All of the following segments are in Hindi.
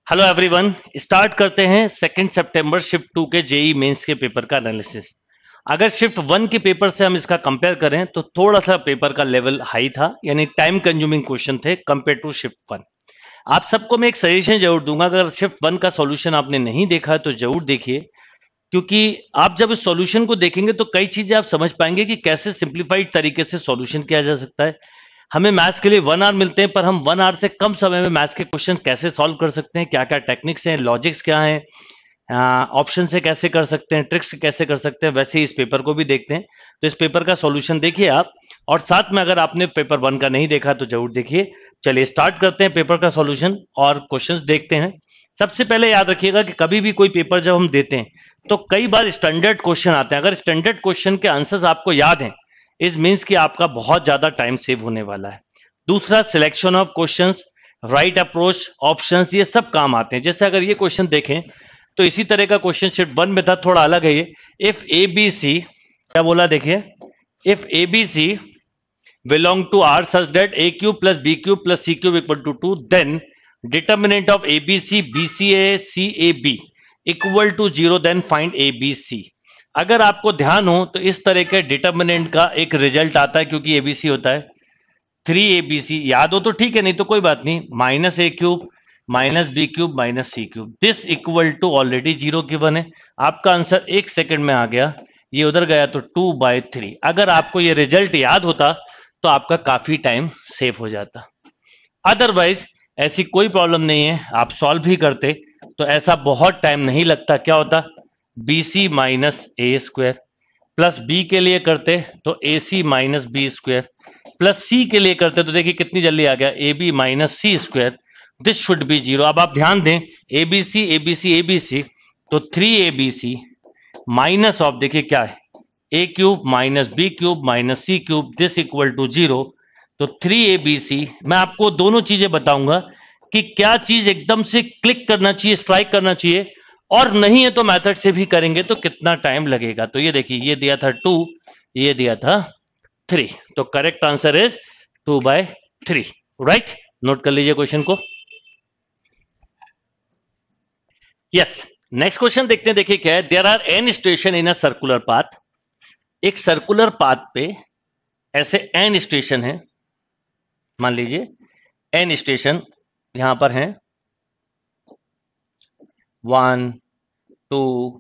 Hello everyone. स्टार्ट करते हैं 2 सितंबर शिफ्ट 2 के जेई मेंस के पेपर का एनालिसिस। अगर शिफ्ट 1 के पेपर से हम इसका कंपेयर करें तो थोड़ा सा पेपर का लेवल हाई था, यानी टाइम कंज्यूमिंग क्वेश्चन थे कंपेयर टू शिफ्ट 1। आप सबको मैं एक सजेशन जरूर दूंगा, अगर शिफ्ट 1 का सॉल्यूशन आपने नहीं देखा है तो जरूर देखिए, क्योंकि आप जब इस सॉल्यूशन को देखेंगे तो कई चीजें आप समझ पाएंगे कि कैसे सिंप्लीफाइड तरीके से सॉल्यूशन किया जा सकता है। हमें मैथ्स के लिए 1 आवर मिलते हैं, पर हम 1 आवर से कम समय में मैथ्स के क्वेश्चन कैसे सॉल्व कर सकते हैं, क्या क्या टेक्निक्स हैं, लॉजिक्स क्या हैं, ऑप्शन से कैसे कर सकते हैं, ट्रिक्स से कैसे कर सकते हैं, वैसे ही इस पेपर को भी देखते हैं। तो इस पेपर का सॉल्यूशन देखिए आप, और साथ में अगर आपने पेपर 1 का नहीं देखा तो जरूर देखिए। चलिए स्टार्ट करते हैं पेपर का सॉल्यूशन और क्वेश्चंस देखते हैं। सबसे पहले याद रखिएगा कि कभी भी कोई पेपर जब हम देते हैं तो कई बार स्टैंडर्ड क्वेश्चन आते हैं। अगर स्टैंडर्ड क्वेश्चन के आंसर्स आपको याद हैं, इस मीन्स कि आपका बहुत ज्यादा टाइम सेव होने वाला है। दूसरा, selection of questions, right approach, options, ये सब काम आते हैं। जैसे अगर ये क्वेश्चन देखें तो इसी तरह का क्वेश्चन शिफ्ट 1 में था, थोड़ा अलग है ये। इफ ए बी सी, क्या बोला देखिए, if A B C belong to R such that a cube plus b cube plus c cube equal to 2, then determinant of abc bca cab equal to 0, then find abc। अगर आपको ध्यान हो तो इस तरह के डिटर्मिनेंट का एक रिजल्ट आता है, क्योंकि एबीसी होता है 3abc। याद हो तो ठीक है, नहीं तो कोई बात नहीं। Minus a cube minus b cube minus c cube, this equal to already 0 given है। आपका आंसर 1 सेकंड में आ गया, ये उधर गया तो 2/3। अगर आपको ये रिजल्ट याद होता तो आपका काफी टाइम सेव हो जाता। अदरवाइज ऐसी कोई प्रॉब्लम नहीं है, आप सॉल्व भी करते तो ऐसा बहुत टाइम नहीं लगता। क्या होता, b c minus a square, plus b के लिए करते तो a c minus b square, plus c के लिए करते तो देखिए कितनी जल्दी आ गया, a b minus c square, this should be 0। अब आप ध्यान दें, a B c a B c a B c, तो 3abc माइनस ऑफ, देखिए क्या है, a cube minus b cube minus c cube, this equal to 0। तो 3abc, मैं आपको दोनों चीजें बताऊंगा कि क्या चीज एकदम से क्लिक करना चाहिए, स्ट्राइक करना चाहिए, और नहीं है तो मेथड से भी करेंगे तो कितना टाइम लगेगा। तो ये देखिए, ये दिया था 2, ये दिया था 3, तो correct answer is 2/3। Right, note कर लीजिए क्वेश्चन को। यस, नेक्स्ट क्वेश्चन देखते हैं। देखिए क्या है, there are n station in a circular path. एक सर्कुलर पाथ पे ऐसे n स्टेशन है, मान लीजिए n स्टेशन यहां पर हैं, 1 2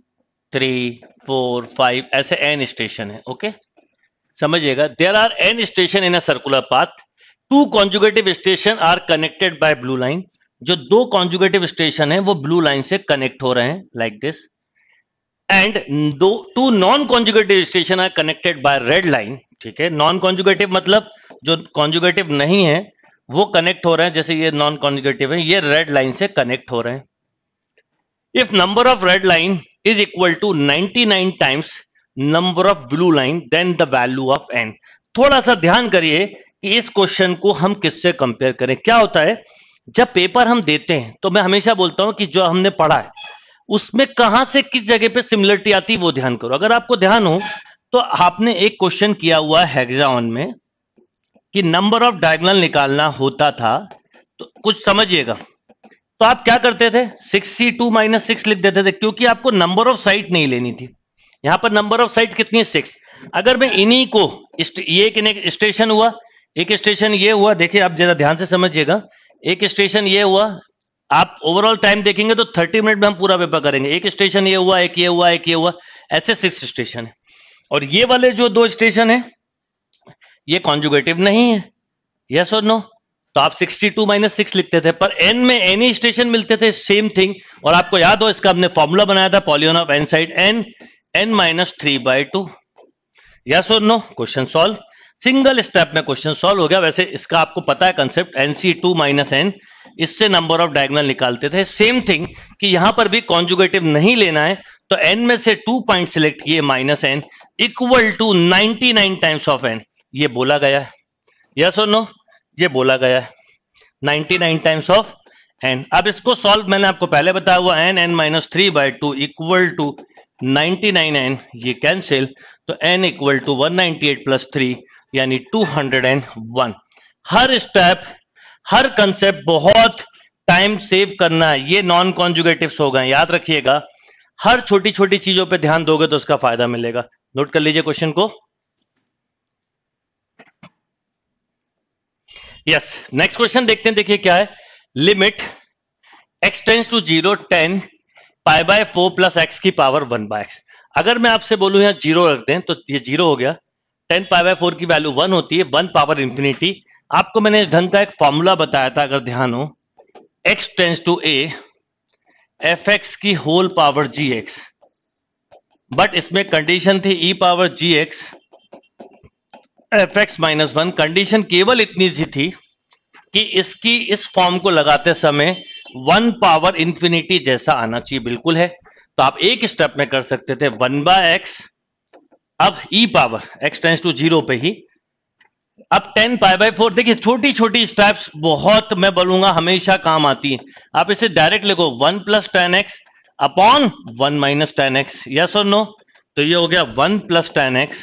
3 4 5, ऐसे n स्टेशन है। ओके, समझिएगा, there are n station in a circular path, 2 conjugative station are connected by blue line. जो 2 कॉन्जुगेटिव स्टेशन है वो ब्लू लाइन से कनेक्ट हो रहे हैं, like this. And 2 non conjugative station are connected by red line. ठीक है, नॉन कॉन्जुगेटिव मतलब जो कॉन्जुगेटिव नहीं है वो कनेक्ट हो रहे हैं, जैसे ये नॉन कॉन्जुगेटिव है, ये रेड लाइन से कनेक्ट हो रहे हैं। If number of red line is equal to 99 times number of blue line, then the value of n। थोड़ा सा ध्यान करिए कि इस क्वेश्चन को हम किससे कंपेयर करें। क्या होता है, जब पेपर हम देते हैं तो मैं हमेशा बोलता हूं कि जो हमने पढ़ा है उसमें कहां से किस जगह पे सिमिलरिटी आती है वो ध्यान करो। अगर आपको ध्यान हो तो आपने एक क्वेश्चन किया हुआ है हेक्सागोन में कि नंबर ऑफ डायगोनल निकालना होता था, तो कुछ समझिएगा। तो आप क्या करते थे, 6c2 माइनस 6 लिख देते थे, क्योंकि आपको नंबर ऑफ साइड नहीं लेनी थी। यहां पर नंबर ऑफ साइड कितनी है, 6। अगर मैं इन्हीं को, ये एक स्टेशन हुआ, एक स्टेशन ये हुआ, देखिए आप जरा ध्यान से समझिएगा, एक स्टेशन ये हुआ, आप ओवरऑल टाइम देखेंगे तो 30 मिनट में हम पूरा पेपर करेंगे। एक स्टेशन ये हुआ, एक ये हुआ, एक ये हुआ, ऐसे 6 स्टेशन है। और ये वाले जो 2 स्टेशन है ये कॉन्जुगेटिव नहीं है, यस और नो। तो आप 62 माइनस 6 लिखते थे, पर n में एनी स्टेशन मिलते थे, सेम थिंग। और आपको याद हो इसका हमने फॉर्मूला बनाया था, polygon of n side n minus 3/2, yes और no. Question solve, single step में क्वेश्चन सॉल्व हो गया। वैसे इसका आपको पता है कंसेप्ट, nc2 माइनस n, इससे नंबर ऑफ डायगोनल निकालते थे। सेम थिंग कि यहां पर भी कॉन्जुगेटिव नहीं लेना है, तो n में से 2 पॉइंट सिलेक्ट किए, minus n equal to 99 times of n, ये बोला गया है, यस और नो, ये बोला गया है 99 टाइम्स ऑफ n। अब इसको सॉल्व मैंने आपको पहले बताया हुआ, n minus 3/2 equal to 99n, ये कैंसिल, तो n इक्वल टू 198 प्लस 3 यानी 201। हर स्टेप, हर कंसेप्ट बहुत टाइम सेव करना है, ये नॉन कॉन्जुगेटिव्स हो गए, याद रखिएगा। हर छोटी छोटी चीजों पे ध्यान दोगे तो उसका फायदा मिलेगा। नोट कर लीजिए क्वेश्चन को। यस, नेक्स्ट क्वेश्चन देखते हैं, देखिए क्या है। Limit x tends to 0 10 pi by 4 plus x की पावर 1 बाय एक्स। अगर मैं आपसे बोलूं यहां 0 रख दें तो ये 0 हो गया। 10 पाई बाय 4 की वैल्यू 1 होती है, 1 पावर इंफिनिटी। आपको मैंने इस ढंग का एक फॉर्मूला बताया था, अगर ध्यान हो, x tends to a f x की whole power g x, but इसमें कंडीशन थी e power g x f x minus 1। Condition केवल इतनी सी थी कि इसकी इस फॉर्म को लगाते समय 1 पावर इंफिनिटी जैसा आना चाहिए, बिल्कुल है। तो आप एक स्टेप में कर सकते थे 1 बाय एक्स, अब e power x tends to 0 पे ही, अब 10 पाई बाय 4। देखिए छोटी छोटी स्टेप्स बहुत, मैं बोलूंगा, हमेशा काम आती है। आप इसे डायरेक्ट लिखो 1 plus 10x upon 1 minus 10x, yes और नो। तो ये हो गया 1 plus 10x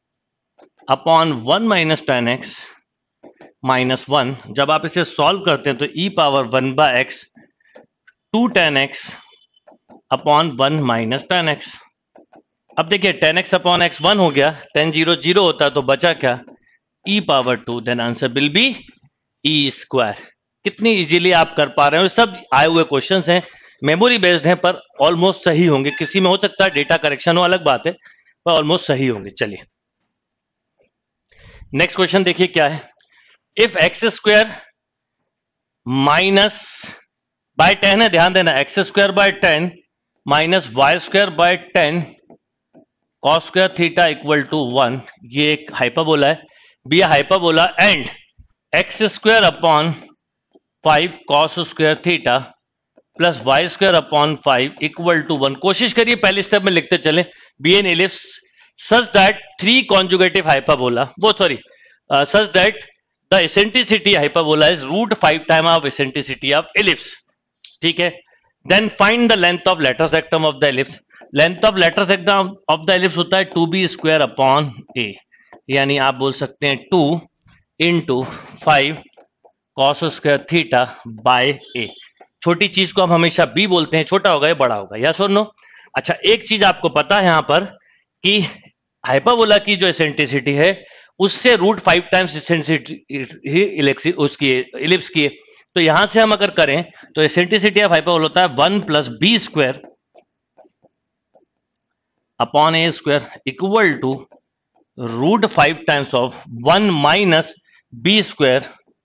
upon 1 minus 10x minus 1। जब आप इसे सॉल्व करते हैं तो e power 1 by x 2 10x upon 1 minus 10x। अब देखिए 10x अपॉन x 1 हो गया, 10 0 0 होता है, तो बचा क्या, e power 2। Then answer will be e square. कितनी इजीली आप कर पा रहे हो। सब आए हुए क्वेश्चंस हैं, मेमोरी बेस्ड हैं, पर ऑलमोस्ट सही होंगे। किसी में हो सकता है डेटा करेक्शन हो, अलग बात है, पर ऑलमोस्ट सही होंगे। चलिए नेक्स्ट क्वेश्चन देखिए क्या है। If x square minus by 10 है, ध्यान देना, x square by 10 minus y square by 10 cos square theta equal to 1, ये एक हाइपरबोला है, be hyperbola, and x square upon 5 cos square theta plus y square upon 5 equal to 1। कोशिश करिए पहले स्टेप में लिखते चले, be an ellipse such that 3 conjugative hyperbola, वो sorry, such that the eccentricity hyperbola is root 5 time of eccentricity of ellipse, ठीक है। Then find the length of latus rectum of the ellipse. Length of latus rectum of the ellipse होता है 2b स्क्वायर अपॉन a, यानी आप बोल सकते हैं 2 into 5 cos square theta by a। छोटी चीज को हम हमेशा b बोलते हैं, छोटा होगा या बड़ा होगा, यस और नो। अच्छा, एक चीज आपको पता है यहां पर कि हाइपरबोला की जो एसेंट्रिसिटी है उससे रूट 5 टाइम्स एसेंट्रिसिटी उसकी एलिप्स की है। तो यहां से हम अगर करें तो एसेंट्रिसिटी ऑफ हाइपरबोला होता है 1 plus b square upon a square equal to root 5 times of 1 minus b square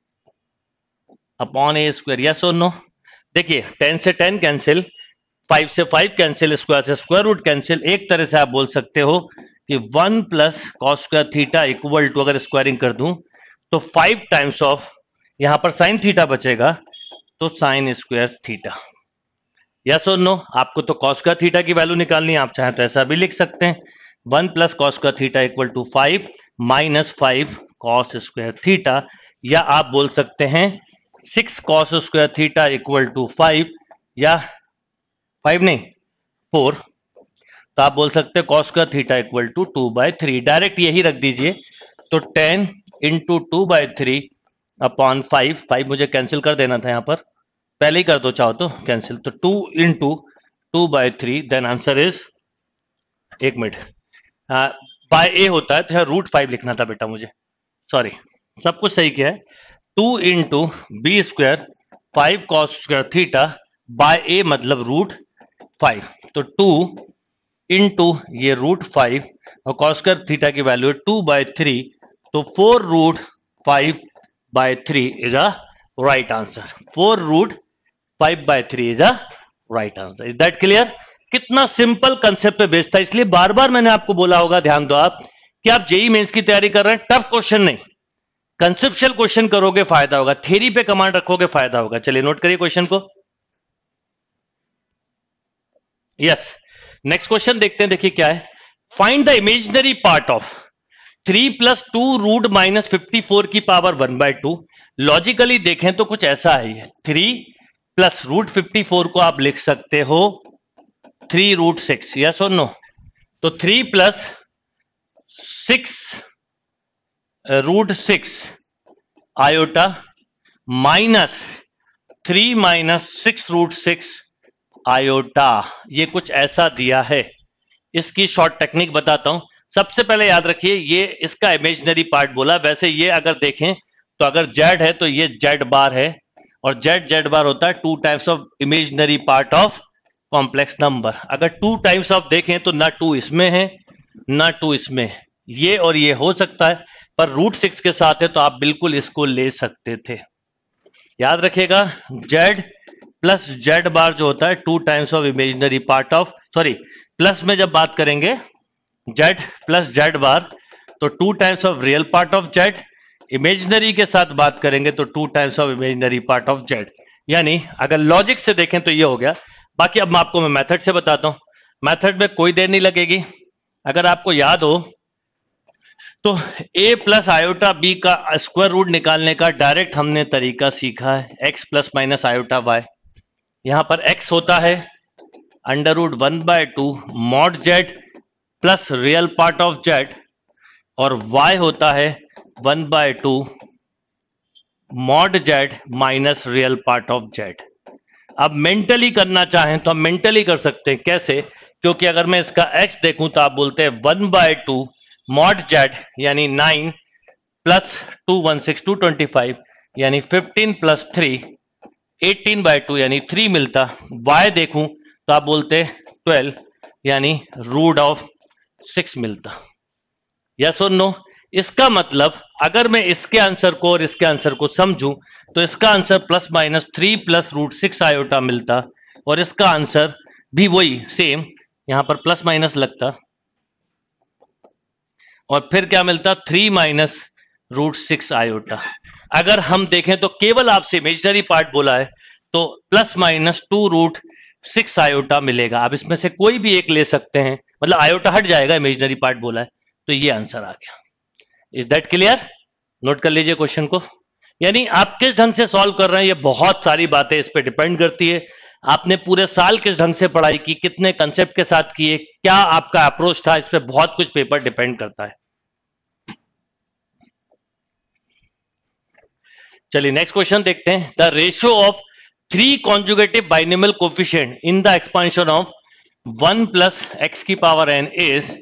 upon a square, yes और नो। देखिए 10 से 10 कैंसिल, 5 से 5 कैंसिल, स्क्वायर से स्क्वायर रूट कैंसिल। एक तरह से आप बोल सकते हो कि 1 plus cos square theta equal to, अगर स्क्वायरिंग कर दूं तो 5 टाइम्स ऑफ, यहां पर साइन थीटा बचेगा तो साइन स्क्वायर थीटा, यस और नो। आपको तो कॉस स्क्वायर थीटा की वैल्यू निकालनी है, आप चाहें तो ऐसा भी लिख सकते हैं 1 plus cos square theta equal to 5 minus 5 cos square theta, या आप बोल सकते हैं 6 cos square theta equal to 5, या 5 नहीं 4, तो आप बोल सकते हैं cos square theta equal to 2/3। Direct यही रख दीजिए, तो 10 इंटू 2/3 अपॉन 5 मुझे कैंसिल कर देना था, यहां पर पहले ही कर दो चाहो तो कैंसिल, तो 2 इंटू 2/3, देन आंसर इज, एक मिनट, बाय ए होता है तो यहां रूट 5 लिखना था बेटा मुझे, सॉरी, सब कुछ सही किया है। 2 into b square 5 cos square theta by a मतलब रूट 5, तो 2 इंटू ये रूट 5 और कॉस स्क्वायर थीटा की वैल्यू है 2/3, तो 4 root 5/3 is a right answer. 4 root 5/3 is a right answer. Is that clear? कितना सिंपल कंसेप्ट पे बेस्ड था, इसलिए बार बार मैंने आपको बोला होगा, ध्यान दो आप, कि आप जेई मेंस की तैयारी कर रहे हैं, टफ क्वेश्चन नहीं, कंसेप्चुअल क्वेश्चन करोगे फायदा होगा, थ्योरी पे कमांड रखोगे फायदा होगा। चलिए नोट करिए क्वेश्चन को। यस, नेक्स्ट क्वेश्चन देखते हैं, देखिए क्या है। Find the imaginary part of 3 plus 2 root minus 54 की पावर 1/2। लॉजिकली देखें तो कुछ ऐसा है, 3 प्लस रूट 54 को आप लिख सकते हो 3 रूट 6, यस और नो। तो 3 plus 6 root 6 iota minus 3 minus 6√6 iota, ये कुछ ऐसा दिया है। इसकी शॉर्ट टेक्निक बताता हूं। सबसे पहले याद रखिए ये इसका इमेजिनरी पार्ट बोला। वैसे ये अगर देखें तो अगर जेड है तो ये जेड बार है, और जेड जेड बार होता है 2 times of imaginary part of complex number. अगर 2 टाइम्स ऑफ देखें तो ना 2 इसमें है ना 2 इसमें है, ये और ये हो सकता है, पर √6 के साथ है तो आप बिल्कुल इसको ले सकते थे। याद रखिएगा जेड प्लस जेड बार जो होता है 2 times of imaginary part of, sorry plus में जब बात करेंगे जेड प्लस जेड बार तो 2 times of real part of z, imaginary के साथ बात करेंगे तो 2 times of imaginary part of z. यानी अगर लॉजिक से देखें तो ये हो गया। बाकी अब मैं मेथड से बताता हूं। मेथड में कोई देर नहीं लगेगी। अगर आपको याद हो तो a प्लस आयोटा बी का स्क्वायर रूट निकालने का डायरेक्ट हमने तरीका सीखा है, x plus minus iota y. यहां पर x होता है √1/2 mod z plus real part of z, और y होता है 1/2 mod z minus real part of z. अब मेंटली करना चाहें तो हम मेंटली कर सकते हैं। कैसे? क्योंकि अगर मैं इसका x देखूं तो आप बोलते हैं 1/2 मॉड जेड यानी 9 प्लस 2 1 6 2 25 यानी 15 प्लस 3 18/2 यानी 3 मिलता। y देखूं तो आप बोलते 12 यानी √6 मिलता। यस और नो? इसका मतलब अगर मैं इसके आंसर को और इसके आंसर को समझूं तो इसका answer plus minus 3 plus √6 iota मिलता, और इसका आंसर भी वही सेम, यहां पर प्लस माइनस लगता और फिर क्या मिलता 3 माइनस √6 आयोटा। अगर हम देखें तो केवल आपसे इमेजिनरी पार्ट बोला है तो प्लस माइनस 2√6 आयोटा मिलेगा। आप इसमें से कोई भी एक ले सकते हैं, मतलब आयोटा हट जाएगा, इमेजिनरी पार्ट बोला है तो ये आंसर आ गया। Is that clear? नोट कर लीजिए क्वेश्चन को। यानी आप किस ढंग से सॉल्व कर रहे हैं ये बहुत सारी बातें इस पे डिपेंड करती है। आपने पूरे साल किस ढंग से पढ़ाई की, कितने कंसेप्ट के साथ किए, क्या आपका अप्रोच था, इस पे बहुत कुछ पेपर डिपेंड करता है। चलिए नेक्स्ट क्वेश्चन देखते हैं। The ratio of 3 conjugative binomial coefficient in the expansion of 1 plus x की power n is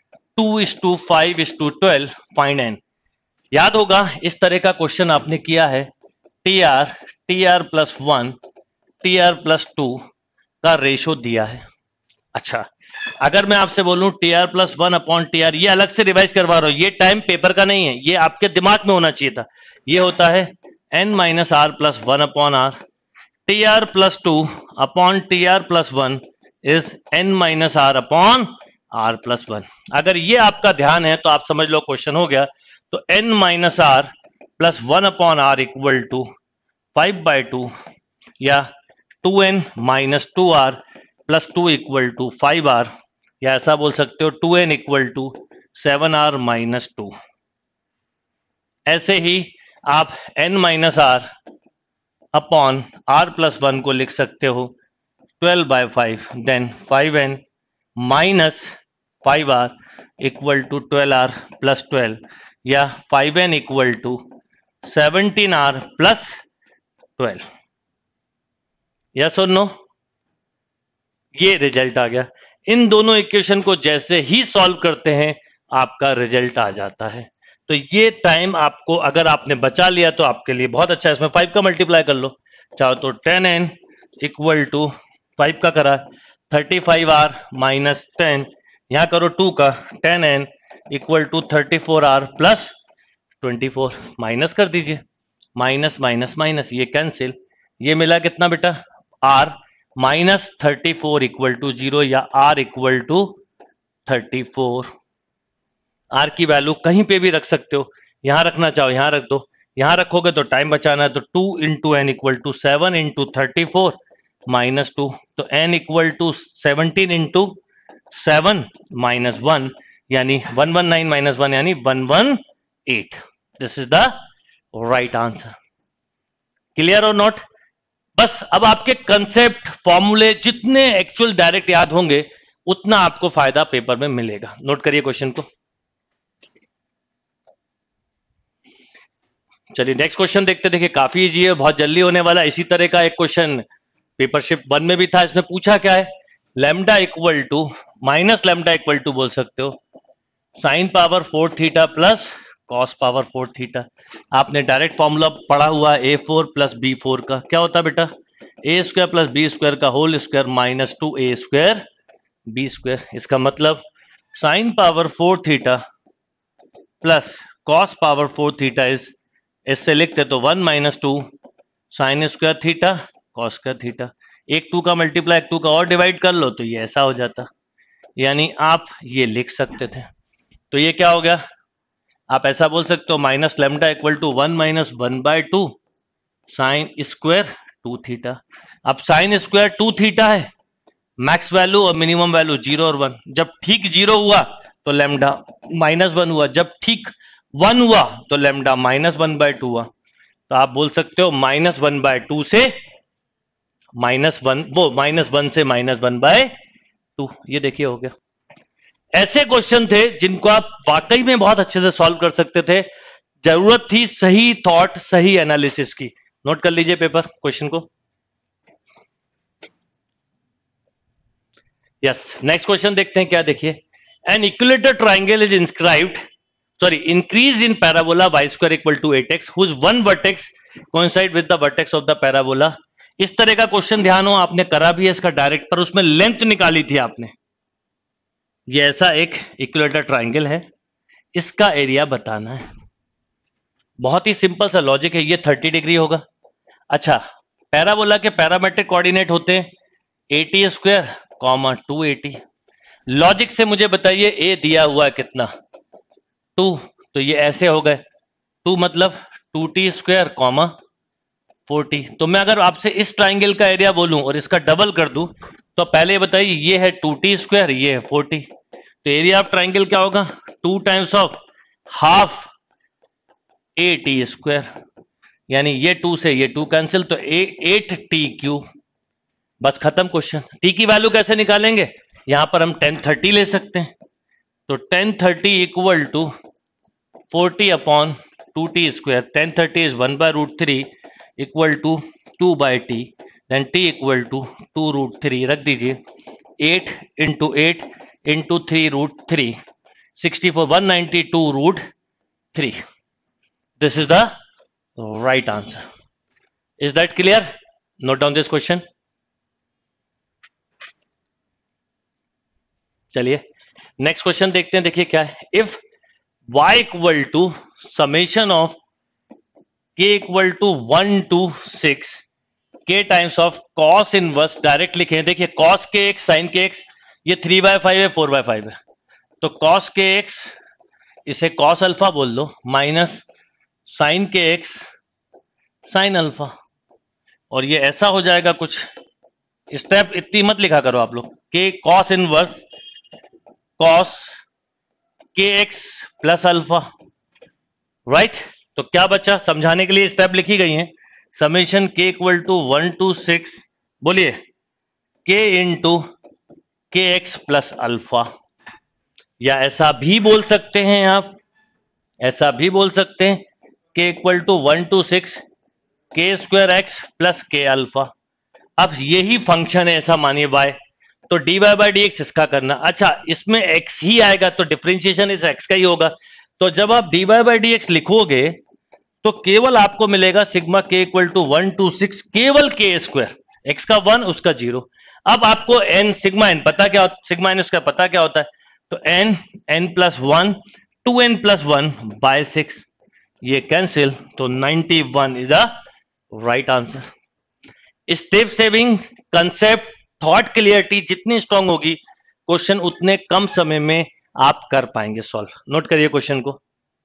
2:5:12 find n। याद होगा इस तरह का क्वेश्चन आपने किया है। TR प्लस 1 TR प्लस 2 का रेशो दिया है। अच्छा, अगर मैं आपसे बोलूं TR प्लस 1/TR, ये अलग से रिवाइज करवा रहा हूं, ये टाइम पेपर का नहीं है, ये आपके दिमाग में होना चाहिए था। ये होता है n minus r plus 1/r। TR plus 2/TR plus 1 is n minus r upon r plus 1। अगर ये आपका ध्यान है तो आप समझ लो क्वेश्चन हो गया। तो n minus r plus 1/r equal to 5/2 या 2n minus 2r plus 2 equal to 5r, या ऐसा बोल सकते हो 2n equal to 7r minus 2। ऐसे ही आप n minus r upon r plus 1 को लिख सकते हो 12/5, then 5n minus 5r equal to 12r plus 12, या 5n equal to 17r plus 12। Yes और नो? ये रिजल्ट आ गया। इन दोनों इक्वेशन को जैसे ही सॉल्व करते हैं आपका रिजल्ट आ जाता है। तो ये टाइम आपको अगर आपने बचा लिया तो आपके लिए बहुत अच्छा है। इसमें 5 का मल्टीप्लाई कर लो, चाहो तो 10n इक्वल टू 5 का करा 35r माइनस 10, यहां करो 2 का 10n equal to 34r plus 24, minus कर दीजिए, माइनस माइनस माइनस ये कैंसिल, ये मिला कितना बेटा r माइनस 34 इक्वल टू 0, या r इक्वल टू 34। r की वैल्यू कहीं पे भी रख सकते हो, यहां रखना चाहो यहां रख दो, यहां रखोगे तो टाइम बचाना है, तो 2 into n equal to 7 into 34 minus 2, तो n equal to 17 into 7 minus 1 यानी 119 माइनस 1 यानी 118। This is the right answer. Clear और नॉट? बस अब आपके कंसेप्ट फॉर्मूले जितने एक्चुअल डायरेक्ट याद होंगे उतना आपको फायदा पेपर में मिलेगा। नोट करिए क्वेश्चन को। चलिए नेक्स्ट क्वेश्चन देखते, देखिए काफी इजी है, बहुत जल्दी होने वाला। इसी तरह का एक क्वेश्चन पेपर शिफ्ट 1 में भी था। इसमें पूछा क्या है, lambda equal to minus lambda equal to बोल सकते हो sine power 4 theta plus cos power 4 theta. आपने डायरेक्ट फॉर्मूला पढ़ा हुआ है A4 प्लस B4 का, क्या होता है बेटा, a square plus b square का whole square minus 2a square b square. इसका मतलब sine power 4 theta plus cos power 4 theta is, इससे लिखते तो 1 minus 2 sine square theta cos square theta. एक 2 का मल्टीप्लाई एक 2 का और डिवाइड कर लो तो ये ऐसा हो जाता, यानी आप ये लिख सकते थे। तो ये क्या हो गया, आप ऐसा बोल सकते हो minus lambda equal to 1 minus 1/2 sine square 2 theta. अब साइन स्क्वायर 2 थीटा है, मैक्स वैल्यू और मिनिमम वैल्यू 0 और 1। जब ठीक 0 हुआ तो लेमडा -1 हुआ, जब ठीक 1 हुआ तो लेमडा -1/2 हुआ। तो आप बोल सकते हो -1/2 से -1, वो -1 से -1/2। ये देखिए हो गया। ऐसे क्वेश्चन थे जिनको आप वाकई में बहुत अच्छे से सॉल्व कर सकते थे, जरूरत थी सही थॉट सही एनालिसिस की। नोट कर लीजिए पेपर क्वेश्चन को। यस, नेक्स्ट क्वेश्चन देखते हैं क्या, देखिए an equilateral triangle is inscribed increase in parabola y square equal to 8x whose one vertex coincide with the vertex of the parabola। इस तरह का क्वेश्चन ध्यान हो, आपने करा भी है इसका डायरेक्ट, पर उसमें लेंथ निकाली थी आपने। ये ऐसा एक इक्विलेटर ट्राइंगल है, इसका एरिया बताना है। बहुत ही सिंपल सा लॉजिक है, ये 30 डिग्री होगा। अच्छा, पैराबोला के पैरामेट्रिक कोऑर्डिनेट होते हैं 80 स्क्वायर कॉमा 280। लॉजिक से मुझे बताइए ए दिया हुआ है कितना 2, तो ये ऐसे हो गए 2 मतलब 2t स्क्वायर कॉमा 40। तो मैं अगर आपसे इस ट्राइंगल का एरिया बोलूं और इसका डबल कर दूं तो पहले बताइए ये है 2t स्क्वायर, ये है 40, तो एरिया ऑफ ट्राइंगल क्या होगा 2 times of half at square, यानी ये 2 से ये 2 कैंसिल, तो 8t3। बस खत्म क्वेश्चन। t की वैल्यू कैसे निकालेंगे, यहां पर हम 1030 ले सकते हैं, तो 1030 equal to 40 upon 2t square. 1030 is 1/√3 equal to 2/t, then t equal to 2√3 रख दीजिए। 8 into 8 into 3√3 64, 192√3। This is the right answer. Is that clear? Note down this question. चलिए नेक्स्ट क्वेश्चन देखते हैं, देखिए क्या है। If y equal to summation of k equal to 1 to 6 k times of cos inverse, direct लिखे, देखिए cos kx sin kx, ये 3/5 है 4/5 है, तो cos kx इसे cos अल्फा बोल लो minus sin kx sin alpha, और ये ऐसा हो जाएगा कुछ। स्टेप इतनी मत लिखा करो आप लोग, k cos inverse cos kx plus alpha, right. तो क्या बचा, समझाने के लिए स्टेप लिखी गई हैं। Summation k equal to 1 to 6, बोलिए k into k x plus alpha, या ऐसा भी बोल सकते हैं आप, ऐसा भी बोल सकते हैं k equal to 1 to 6 k square x plus k alpha. अब यही फंक्शन है ऐसा मानिए y, तो dy बाई डी एक्स इसका करना। अच्छा, इसमें x ही आएगा तो डिफरेंशिएशन इस x का ही होगा, तो जब आप dy बाई डी एक्स लिखोगे तो केवल आपको मिलेगा sigma k equal to 1 to 6 केवल k स्क्वायर, x का 1 उसका 0। अब आपको n सिग्मा n पता क्या, सिग्मा n उसका पता क्या होता है, तो n plus 1 2n plus 1 bye 6, ये कैंसिल, तो 91 is the right answer. Step saving concept, thought clarity जितनी स्ट्रांग होगी क्वेश्चन उतने कम समय में आप कर पाएंगे सॉल्व। नोट करिए क्वेश्चन को।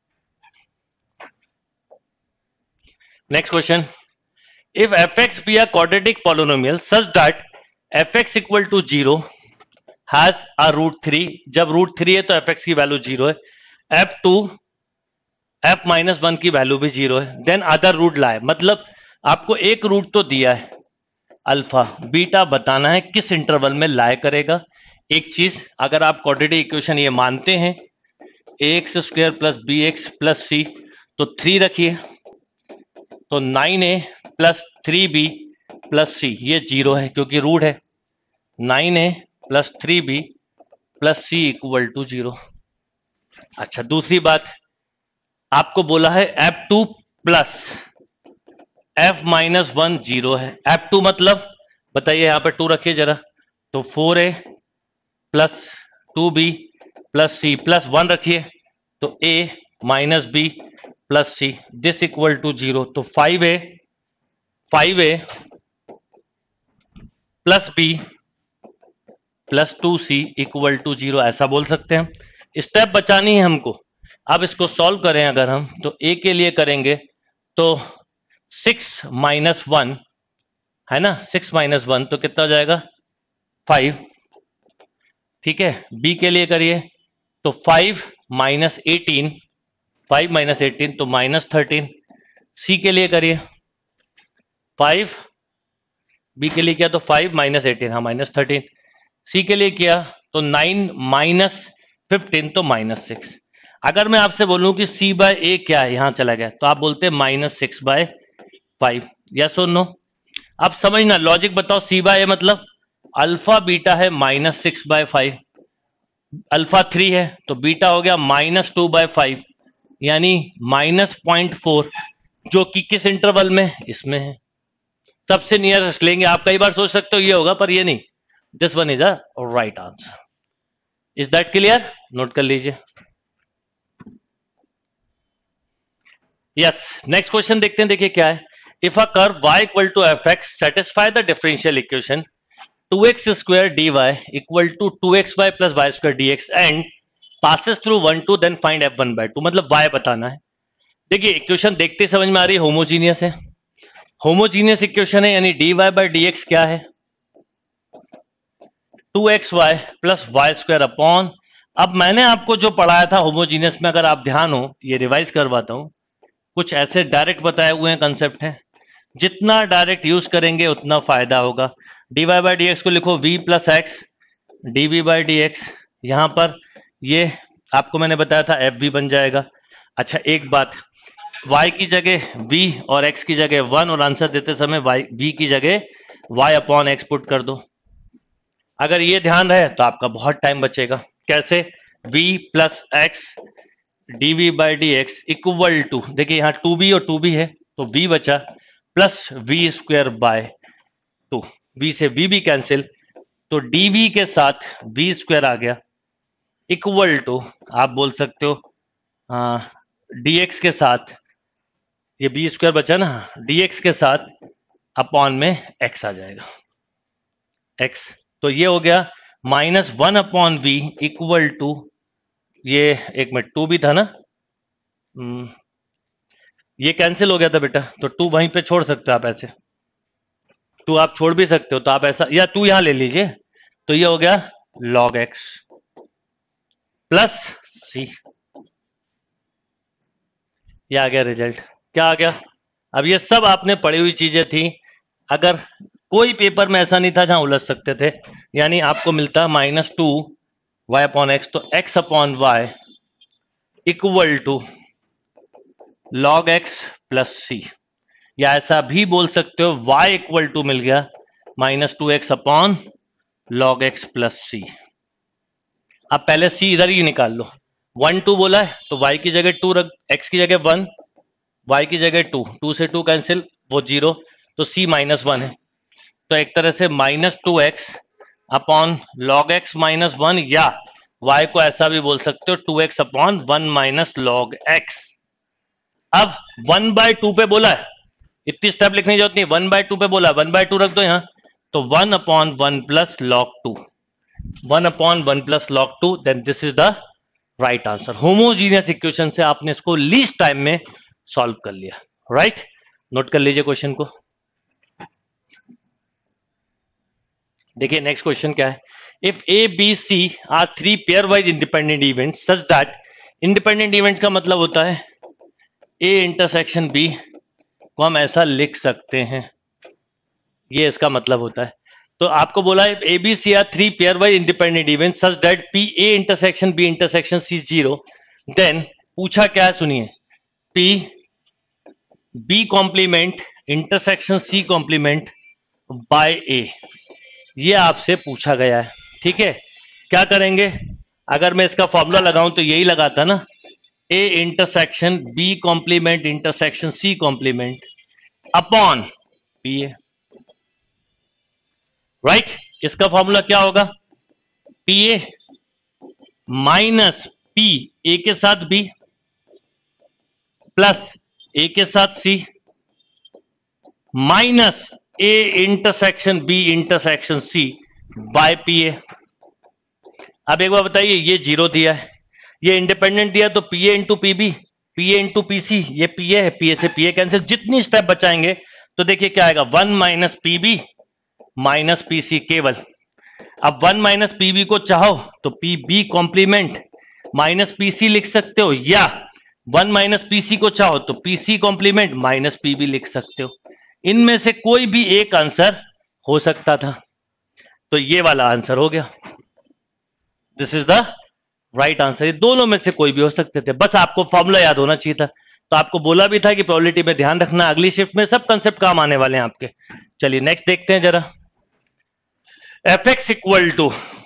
Next question, if fx be a quadratic polynomial such that fx equal to 0 has a √3, जब √3 है तो fx की वैल्यू 0 है, f2 f-1 की वैल्यू भी 0 है, देन अदर रूट लाए, मतलब आपको एक रूट तो दिया है अल्फा, बीटा बताना है किस इंटरवल में लाए करेगा। एक चीज, अगर आप क्वाड्रेटिक इक्वेशन ये मानते हैं ax square plus bx plus c, तो 3 रखिए, तो 9a plus 3b plus c, ये 0 है क्योंकि रूट है। 9a plus 3b plus c equal to 0। अच्छा, दूसरी बात, आपको बोला है f2 प्लस f माइनस 1 0 है। f2 मतलब बताइए, यहां पर 2 रखिए जरा, तो 4a plus 2b plus c plus 1 रखिए, तो a minus b plus c, this equal to 0। तो 5a plus b plus 2c equal to 0, ऐसा बोल सकते हैं। स्टेप बचानी है हमको। अब इसको सॉल्व करें अगर हम, तो a के लिए करेंगे तो 6 माइनस 1 है ना, 6 माइनस 1 तो कितना हो जाएगा 5। ठीक है, b के लिए करिए तो 5 माइनस 18, 5 माइनस 18 तो माइनस 13। c के लिए करिए 5, b के लिए किया तो 5 माइनस 18, हाँ माइनस 13। c के लिए किया तो 9 माइनस 15 तो माइनस 6। अगर मैं आपसे बोलूं कि c बाय ए क्या है, यहां चला गया, तो आप बोलते हैं माइनस 6 बाय 5, यस और नो। अब समझना, लॉजिक बताओ, c बाय ए मतलब अल्फा बीटा है माइनस 6 बाय 5, अल्फा 3 है तो बीटा हो गया माइनस 2 बाय 5, यानी माइनस 0.4, जो कि किस इंटरवल में, इसमें है, सबसे नियरेस्ट लेंगे। आप कई बार सोच सकते हो ये होगा, पर ये नहीं, this one is a right answer. Is that clear? Note कर लीजिए। यस, नेक्स्ट क्वेश्चन देखते हैं, देखिए क्या है। If a curve y equal to f x satisfy the differential equation 2x square d y equal to 2xy plus y square d x and passes through 1 2, then find f1 by 2, मतलब y बताना है। देखिए इक्वेशन देखते समझ में आ रही है, होमोजीनियस है, होमोजीनियस इक्वेशन है, यानी dy बाय dx क्या है 2xy plus y square upon. अब मैंने आपको जो पढ़ाया था होमोजीनियस में, अगर आप ध्यान हो, ये रिवाइज करवाता हूं, कुछ ऐसे डायरेक्ट बताए हुए हैं कंसेप्ट हैं, जितना डायरेक्ट यूज करेंगे उतना फायदा होगा। dy बाई डी एक्स को लिखो v plus x dv by d x, यहां पर ये आपको मैंने बताया था एफ बन जाएगा। अच्छा एक बात, y की जगह v और x की जगह 1, और आंसर देते समय v की जगह y अपॉन एक्स पुट कर दो। अगर ये ध्यान रहे तो आपका बहुत टाइम बचेगा। कैसे? v plus x dv by d x equal to, देखिए यहाँ 2b और 2b है तो v बचा, plus v square by 2, v से v भी कैंसिल, तो dv के साथ v स्क्वायर आ गया इक्वल टू, आप बोल सकते हो dx के साथ, ये b स्क्वायर बचा ना, dx के साथ अपॉन में x आ जाएगा, x, तो ये हो गया minus 1 upon v equal to, ये एक मिनट 2 भी था ना, ये कैंसिल हो गया था बेटा, तो 2 वहीं पे छोड़ सकते हो आप, ऐसे 2 आप छोड़ भी सकते हो, तो आप ऐसा, या 2 यहां ले लीजिए, तो ये हो गया log x प्लस c, ये आ गया रिजल्ट। क्या आ गया? अब ये सब आपने पढ़ी हुई चीजें थी, अगर कोई पेपर में ऐसा नहीं था जहां उलझ सकते थे, यानी आपको मिलता माइनस 2 वाई अपॉन एक्स, तो x upon y equal to log x plus c, या ऐसा भी बोल सकते हो y इक्वल टू मिल गया minus 2x upon log x plus c। अब पहले c इधर ही निकाल लो, 1 2 बोला है तो y की जगह 2 रख, x की जगह 1, y की जगह 2, 2 से 2 कैंसिल, वो 0, तो c माइनस 1 है, तो एक तरह से minus 2x upon log x minus 1, या y को ऐसा भी बोल सकते हो 2x upon 1 minus log x। अब 1 बाय 2 पे बोला है, इतनी स्टेप लिखने की जरूरत नहीं, 1 बाय 2 पे बोला, 1 बाय 2 रख दो यहाँ, तो 1 upon 1 plus log 2, 1 upon 1 plus log 2, then this is the right answer. Homogeneous equation से आपने इसको लीस्ट टाइम में सॉल्व कर लिया, राइट? नोट कर लीजिए क्वेश्चन को। देखिए नेक्स्ट क्वेश्चन क्या है। If A B c are 3 pair wise independent event such that, independent event का मतलब होता है ए इंटरसेक्शन बी को हम ऐसा लिख सकते हैं, ये इसका मतलब होता है। तो आपको बोला है a B c are 3 pair wise independent event such that p a intersection b intersection c 0, then पूछा क्या है सुनिए, p B complement intersection c complement by a, ये आपसे पूछा गया है। ठीक है, क्या करेंगे, अगर मैं इसका फॉर्मूला लगाऊं तो यही लगाता ना, a intersection b complement intersection c complement upon p a, right. इसका फॉर्मूला क्या होगा, p a minus p a के साथ बी प्लस ए के साथ c minus a intersection b intersection c by p a. अब एक बार बताइए, ये जीरो दिया है, ये इंडिपेंडेंट दिया, तो P A into P B, P A into P C, ये पी ए है, पी ए से पी ए कैंसिल, जितनी स्टेप बचाएंगे तो देखिए क्या आएगा, 1 minus P B minus P C केवल। अब 1 माइनस पी बी को चाहो तो P B complement minus P C लिख सकते हो, या 1 माइनस पी सी को चाहो तो P C complement minus P B लिख सकते हो। इनमें से कोई भी एक आंसर हो सकता था, तो ये वाला आंसर हो गया, this is the right answer. ये दोनों में से कोई भी हो सकते थे, बस आपको फॉर्मूला याद होना चाहिए था। तो आपको बोला भी था कि प्रोबेबिलिटी में ध्यान रखना, अगली शिफ्ट में सब कंसेप्ट काम आने वाले हैं आपके। चलिए नेक्स्ट देखते हैं जरा, f x equal to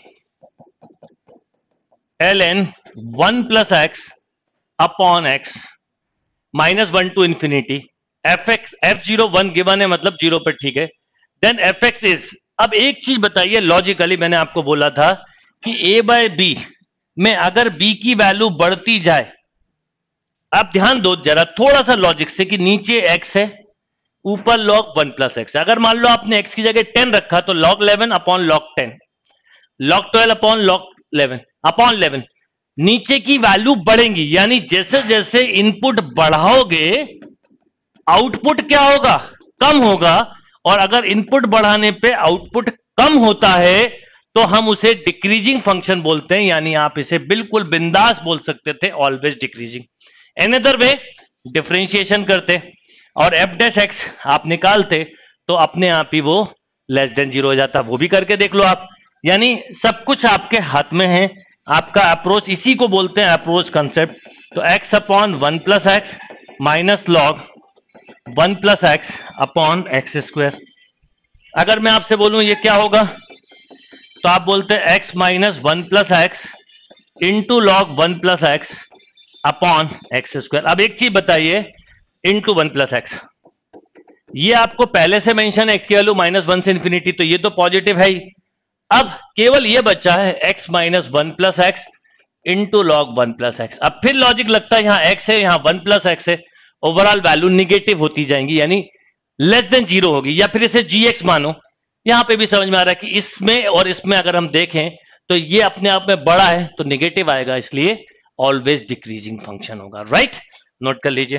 l n 1 plus x upon x minus 1 to infinity, f x f 0 1 given है, मतलब 0 पर, ठीक है। देन एफ एक्स इज, अब एक चीज बताइए, लॉजिकली मैंने आपको बोला था कि ए बाय बी में अगर बी की वैल्यू बढ़ती जाए, आप ध्यान दो जरा थोड़ा सा लॉजिक से, कि नीचे एक्स है, ऊपर लॉग 1 प्लस एक्स। अगर मान लो आपने एक्स की जगह 10 रखा तो log 11 upon log 10, log 12 upon log 11 upon 11, नीचे की वैल्यू बढ़ेंगी, यानी जैसे जैसे इनपुट बढ़ाओगे आउटपुट क्या होगा, कम होगा। और अगर इनपुट बढ़ाने पे आउटपुट कम होता है तो हम उसे डिक्रीजिंग फंक्शन बोलते हैं, यानी आप इसे बिल्कुल बिंदास बोल सकते थे, always decreasing. Another way differentiation करते और एफ डैश एक्स आप निकालते तो अपने आप ही वो लेस देन 0 हो जाता, वो भी करके देख लो आप। यानी सब कुछ आपके हाथ में है, आपका अप्रोच इसी को बोलते हैं अप्रोच कंसेप्ट। तो x upon 1 plus x minus log 1 plus x upon x square. अगर मैं आपसे बोलूं ये क्या होगा, तो आप बोलते हैं x minus 1 plus x into log 1 plus x upon x square. अब एक चीज बताइए, इंटू 1 प्लस एक्स, ये आपको पहले से मेंशन है, एक्स की वैल्यू -1 से इंफिनिटी, तो ये तो पॉजिटिव है ही। अब केवल ये बचा है x minus 1 plus x into log 1 plus x. अब फिर लॉजिक लगता है, यहां एक्स है, यहां 1 प्लस एक्स है, ओवरऑल वैल्यू निगेटिव होती जाएंगी, यानी लेस देन 0 होगी, या फिर इसे जी एक्स मानो। यहां पे भी समझ में आ रहा है कि इसमें और इसमें अगर हम देखें तो ये अपने आप में बड़ा है तो निगेटिव आएगा, इसलिए ऑलवेज डिक्रीजिंग फंक्शन होगा, राइट। नोट कर लीजिए।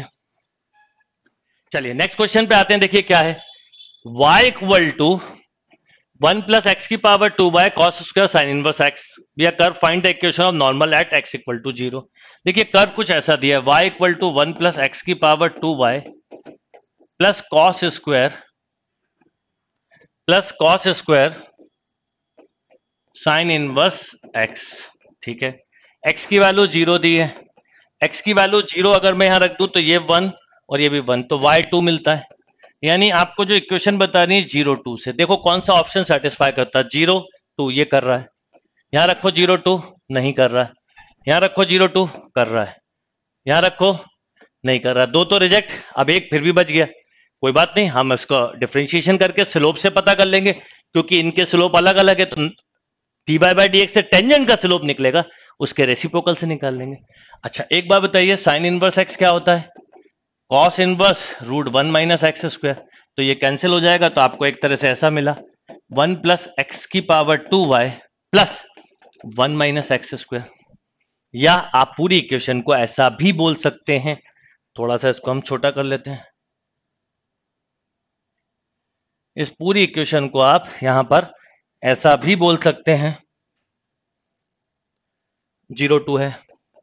चलिए नेक्स्ट क्वेश्चन पे आते हैं, देखिए क्या है, y equal to 1 plus x की power 2 by cos square sine inverse x, या curve find the equation of normal at x equal to 0। देखिए कर्व कुछ ऐसा दिया है, y equal to 1 plus x की power 2 by plus cos square sine inverse x, ठीक है। x की वैल्यू 0 दी है, x की वैल्यू 0 अगर मैं यहां रख दूं तो ये 1 और ये भी 1, तो y 2 मिलता है। यानी आपको जो इक्वेशन बतानी है 0 2 से, देखो कौन सा ऑप्शन सेटिस्फाई करता है, 0 2 ये कर रहा है, यहां रखो 0 2 नहीं कर रहा है, यहां रखो 0 2 कर रहा है, यहां रखो नहीं कर रहा, दो तो रिजेक्ट, अब एक फिर भी बच गया। कोई बात नहीं, हम इसको डिफरेंशिएशन करके स्लोप से पता कर लेंगे, क्योंकि इनके स्लोप अलग अलग है, तो d by by d x से टेंजेंट का स्लोप निकलेगा, उसके रेसिप्रोकल से निकाल लेंगे। अच्छा एक बात बताइए, साइन इनवर्स एक्स क्या होता है, cos inverse root 1 minus x square, तो ये कैंसिल हो जाएगा, तो आपको एक तरह से ऐसा मिला 1 प्लस एक्स की power 2 y plus 1 minus x square. या आप पूरी इक्वेशन को ऐसा भी बोल सकते हैं, थोड़ा सा इसको हम छोटा कर लेते हैं, इस पूरी इक्वेशन को आप यहां पर ऐसा भी बोल सकते हैं, 0 2 है,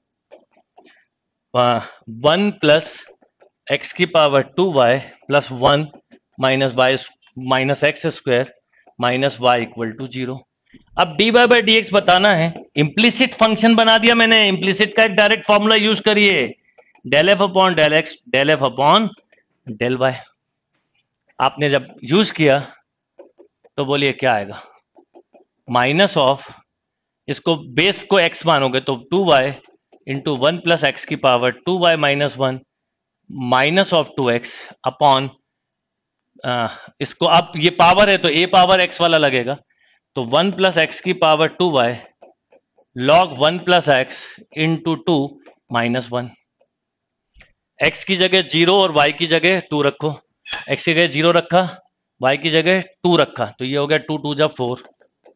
1 प्लस एक्स की power 2 y plus 1 minus x square minus y equal to 0। अब d y by d x बताना है, इंप्लिसिट फंक्शन बना दिया मैंने, इंप्लिसिट का एक डायरेक्ट फॉर्मूला यूज करिए, del f upon del x, del f upon del y. आपने जब यूज किया तो बोलिए क्या आएगा, माइनस ऑफ, इसको बेस को x मानोगे तो 2y इंटू 1 प्लस एक्स की power 2y minus 1 minus of 2x upon, इसको आप, ये पावर है तो a पावर x वाला लगेगा, तो 1 प्लस एक्स की power 2y log 1 plus x into 2 minus 1। x की जगह 0 और y की जगह 2 रखो, x की जगह 0 रखा, y की जगह 2 रखा, तो ये हो गया 2 2 जा 4,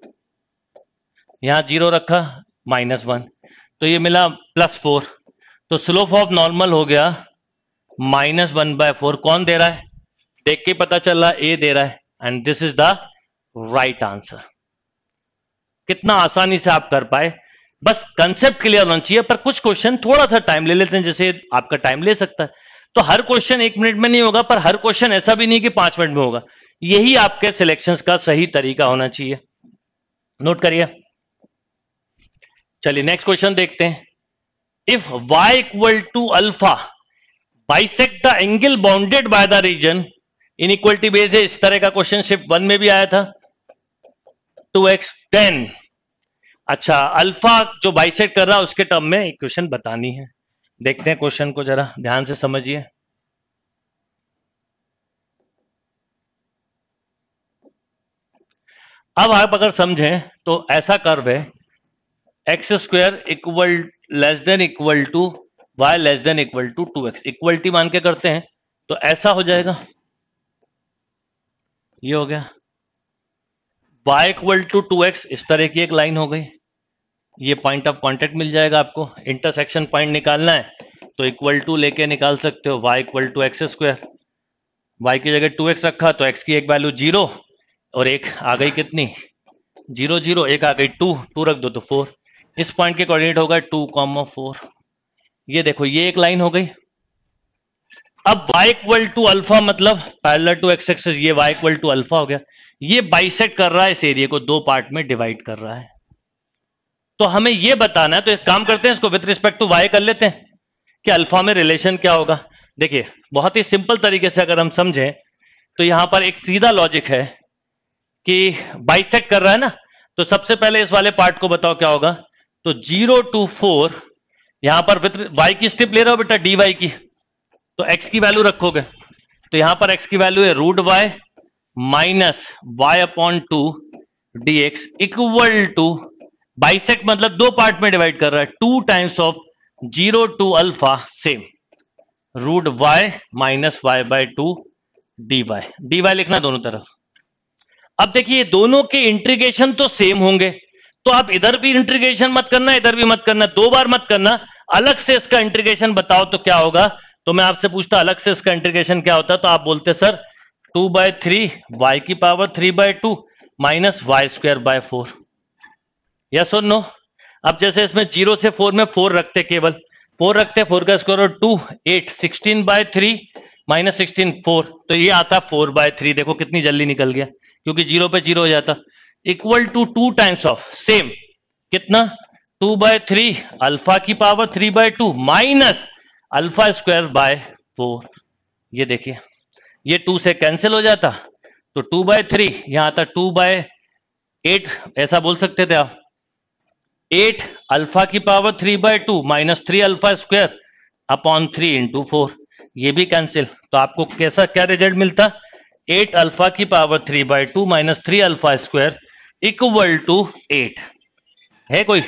यहाँ 0 रखा माइनस 1, तो ये मिला प्लस 4। तो स्लोप ऑफ नॉर्मल हो गया -1/4। कौन दे रहा है, देख के पता चल रहा है, ए दे रहा है, and this is the right answer. कितना आसानी से आप कर पाए, बस कंसेप्ट क्लियर होना चाहिए। पर कुछ क्वेश्चन थोड़ा सा टाइम ले लेते हैं, जैसे आपका टाइम ले सकता है, तो हर क्वेश्चन 1 मिनट में नहीं होगा, पर हर क्वेश्चन ऐसा भी नहीं कि 5 मिनट में होगा। यही आपके सिलेक्शंस का सही तरीका होना चाहिए, नोट करिए। चलिए नेक्स्ट क्वेश्चन देखते हैं। If y equal to alpha bisect the angle bounded by the region, inequality base है, इस तरह का क्वेश्चन शिफ्ट 1 में भी आया था, 2x 10। अच्छा, अल्फा जो बाइसेक्ट कर रहा है उसके टर्म में इक्वेशन बतानी है। देखते हैं क्वेश्चन को, जरा ध्यान से समझिए। अब आप अगर समझें तो ऐसा कर्व है, x square equal less than equal to y less than equal to 2x, equality मान के करते हैं तो ऐसा हो जाएगा, ये हो गया y इक्वल टू 2x, इस तरह की एक लाइन हो गई, ये पॉइंट ऑफ कांटेक्ट मिल जाएगा आपको। इंटरसेक्शन पॉइंट निकालना है तो इक्वल टू लेके निकाल सकते हो, y equal to x square, y की जगह 2x रखा तो x की एक वैल्यू 0 और एक आ गई कितनी 0 0, एक आ गई 2 2 रख दो तो 4, इस पॉइंट के कोऑर्डिनेट होगा 2,4। ये देखो ये एक लाइन हो गई। अब y इक्वल टू अल्फा मतलब पैरेलल टू एक्स एक्सिस, ये y इक्वल टू अल्फा हो गया, ये बाइसेक्ट कर रहा है, इस एरिया को 2 पार्ट में डिवाइड कर रहा है। तो हमें ये बताना है, तो एक काम करते हैं, इसको विथ रिस्पेक्ट टू y कर लेते हैं कि अल्फा में रिलेशन क्या होगा। देखिए बहुत ही सिंपल तरीके से अगर हम समझें तो यहां पर एक सीधा लॉजिक है कि बाइसेक्ट कर रहा है ना, तो सबसे पहले इस वाले पार्ट को बताओ क्या होगा, तो 0 to 4, यहां पर विथ y की स्टेप ले रहा हो बेटा dy की, तो x की वैल्यू रखोगे, तो यहां पर x की वैल्यू है √y माइनस y अपॉन 2 dx इक्वल टू, बाइसेक्ट मतलब 2 पार्ट में डिवाइड कर रहा है, 2 टाइम्स ऑफ 0 to अल्फा same √y minus y/2 dy लिखना दोनों तरफ। अब देखिए दोनों के इंटीग्रेशन तो सेम होंगे, तो आप इधर भी इंटीग्रेशन मत करना, इधर भी मत करना, 2 बार मत करना, अलग से इसका इंटीग्रेशन बताओ तो क्या होगा। तो मैं आपसे पूछता अलग से इसका इंटीग्रेशन क्या होता है, तो आप बोलते सर 2/3 y की पावर 3/2 माइनस y²/4, यस और नो। अब जैसे इसमें 0 से 4 में 4 रखते, केवल 4 रखते, 4 का स्क्वायर 2 8, 16/3 माइनस 16 4, तो ये आता 4/3, देखो कितनी जल्दी निकल गया क्योंकि 0 पे 0 हो जाता, equal to 2 times of same कितना 2/3 अल्फा की पावर 3/2 माइनस α²/4। ये देखिए ये 2 से कैंसिल हो जाता, तो 2/3 यहां आता 2/8, ऐसा बोल सकते थे आप, 8 अल्फा की पावर 3/2 माइनस 3 α² अपॉन 3 इंटू 4, ये भी कैंसिल, तो आपको कैसा क्या रिजल्ट मिलता, 8 अल्फा की पावर 3/2 माइनस 3 α² इक्वल टू 8 है कोई,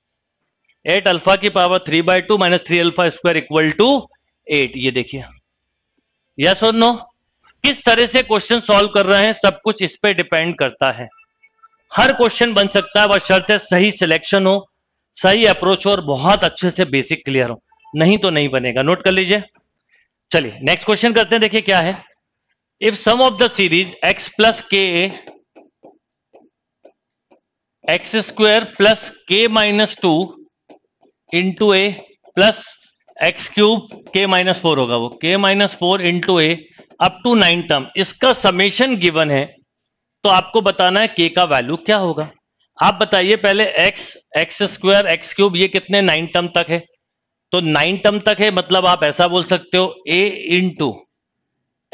8 अल्फा की पावर 3/2 माइनस 3 α² इक्वल टू 8। ये देखिए यस और नो। किस तरह से क्वेश्चन सॉल्व कर रहे हैं सब कुछ इस पे डिपेंड करता है, हर क्वेश्चन बन सकता है, बस शर्त है सही सिलेक्शन हो, सही अप्रोच हो और बहुत अच्छे से बेसिक क्लियर हो, नहीं तो नहीं बनेगा, नोट कर लीजिए। चलिए नेक्स्ट क्वेश्चन करते हैं, देखिए क्या है। If sum of the series x plus के x² plus k minus 2 into a plus x³ k minus 4 होगा, वो k minus 4 into a up to 9 term, इसका समेशन गिवन है, तो आपको बताना है k का वैल्यू क्या होगा। आप बताइए पहले x² x³ ये कितने 9 टर्म तक है, तो 9 टर्म तक है, मतलब आप ऐसा बोल सकते हो a इंटू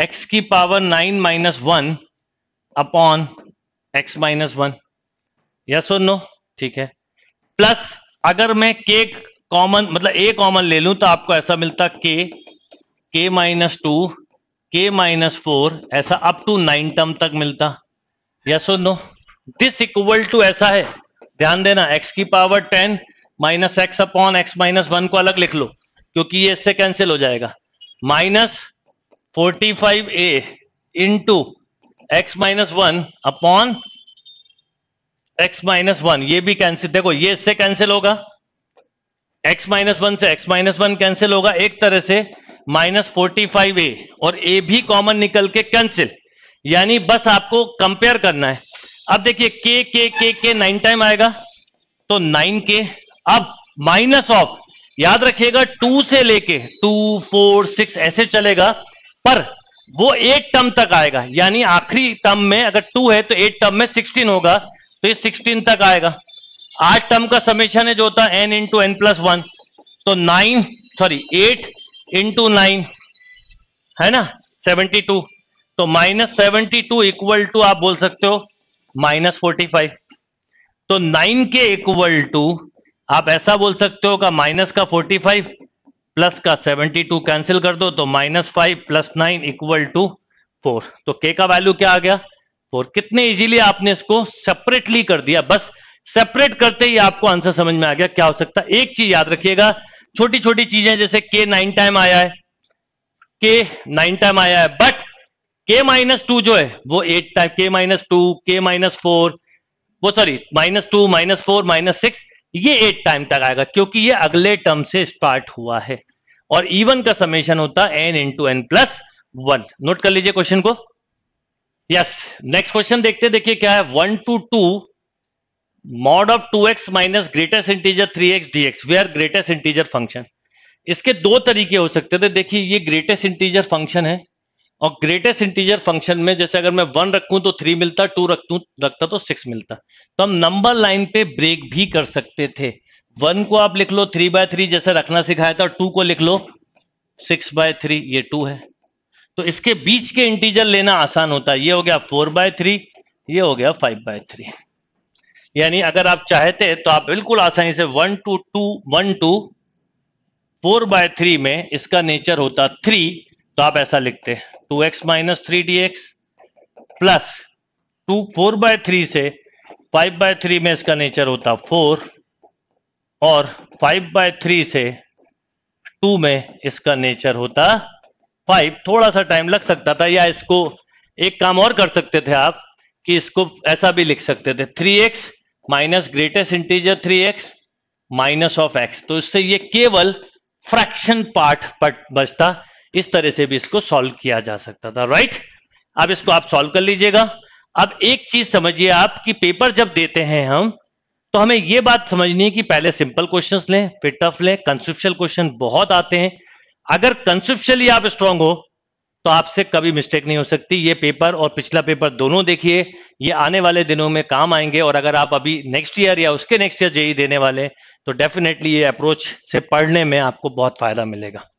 x की power 9 minus 1 upon x minus 1, yes और नो, ठीक है। प्लस अगर मैं k कॉमन मतलब a कॉमन ले लूं तो आपको ऐसा मिलता k माइनस 2, k माइनस 4, ऐसा अप टू 9 टर्म तक मिलता, यस और नो। दिस इक्वल टू ऐसा है, ध्यान देना, x की power 10 minus x upon x minus 1 को अलग लिख लो क्योंकि ये इससे कैंसिल हो जाएगा, minus 45a into x minus 1 upon x minus 1, ये भी कैंसिल, देखो ये इससे कैंसिल होगा, x माइनस 1 से x माइनस 1 कैंसिल होगा, एक तरह से माइनस 45a और a भी कॉमन निकल के कैंसिल, यानी बस आपको कंपेयर करना है। अब देखिए k 9 टाइम आएगा तो 9k, अब माइनस ऑफ, याद रखिएगा 2 से लेके 2 4 6 ऐसे चलेगा, पर वो 8 टर्म तक आएगा, यानी आखिरी टर्म में अगर 2 है तो 8 टर्म में 16 होगा, तो ये 16 तक आएगा। 8 टर्म का समेशन है जो होता है n इंटू एन प्लस 1, तो 8 इंटू 9 है ना 72, तो माइनस 72 इक्वल टू आप बोल सकते हो माइनस 45, तो 9 के इक्वल टू आप ऐसा बोल सकते हो का माइनस का 45 प्लस का 72 कैंसिल कर दो तो माइनस 5 प्लस 9 इक्वल टू 4, तो k का वैल्यू क्या आ गया 4। कितने इजीली आपने इसको सेपरेटली कर दिया, बस सेपरेट करते ही आपको आंसर समझ में आ गया क्या हो सकता है। एक चीज याद रखिएगा, छोटी छोटी चीजें, जैसे k 9 टाइम आया है, बट k माइनस 2 जो है वो 8 time, k minus 2, k minus 4, वो सॉरी माइनस 2 माइनस 4 माइनस 6, ये 8 टाइम तक आएगा क्योंकि ये अगले टर्म से स्टार्ट हुआ है, और इवन का समेशन होता है n into n plus 1। Note कर लीजिए क्वेश्चन को। यस, नेक्स्ट क्वेश्चन देखते, देखिए क्या है, 1 to 2 mod of 2x minus greatest integer 3x dx where greatest integer function. इसके दो तरीके हो सकते थे, देखिए ये ग्रेटेस्ट इंटीजर फंक्शन है, और ग्रेटेस्ट इंटीजर फंक्शन में जैसे अगर मैं 1 रखूं तो 3 मिलता, 2 रखता तो 6 मिलता, तो हम नंबर लाइन पे ब्रेक भी कर सकते थे। 1 को आप लिख लो 3/3 जैसे रखना सिखाया था, और 2 को लिख लो 6/3, ये 2 है, तो इसके बीच के इंटीजर लेना आसान होता है, ये हो गया 4/3, ये हो गया 5/3, यानी अगर आप चाहते तो आप बिल्कुल आसानी से 1 to 4/3 में इसका नेचर होता 3, तो आप ऐसा लिखते 2x माइनस 3 dx प्लस 4/3 से 5/3 में इसका नेचर होता 4, और 5/3 से 2 में इसका नेचर होता 5। थोड़ा सा टाइम लग सकता था, या इसको एक काम और कर सकते थे आप कि इसको ऐसा भी लिख सकते थे 3x minus greatest integer 3x minus of x, तो इससे ये केवल फ्रैक्शन पार्ट बचता, इस तरह से भी इसको सॉल्व किया जा सकता था, राइट। अब इसको आप सॉल्व कर लीजिएगा। अब एक चीज समझिए आप कि पेपर जब देते हैं हम, तो हमें यह बात समझनी है कि पहले सिंपल क्वेश्चंस लें फिर टफ लें, कंसेप्चुअल क्वेश्चन बहुत आते हैं, अगर कंसेप्चुअली आप स्ट्रांग हो तो आपसे कभी मिस्टेक नहीं हो सकती। ये पेपर और पिछला पेपर दोनों देखिए, ये आने वाले दिनों में काम आएंगे, और अगर आप अभी नेक्स्ट ईयर या उसके नेक्स्ट ईयर जेईई देने वाले, तो डेफिनेटली ये अप्रोच से पढ़ने में आपको बहुत फायदा मिलेगा।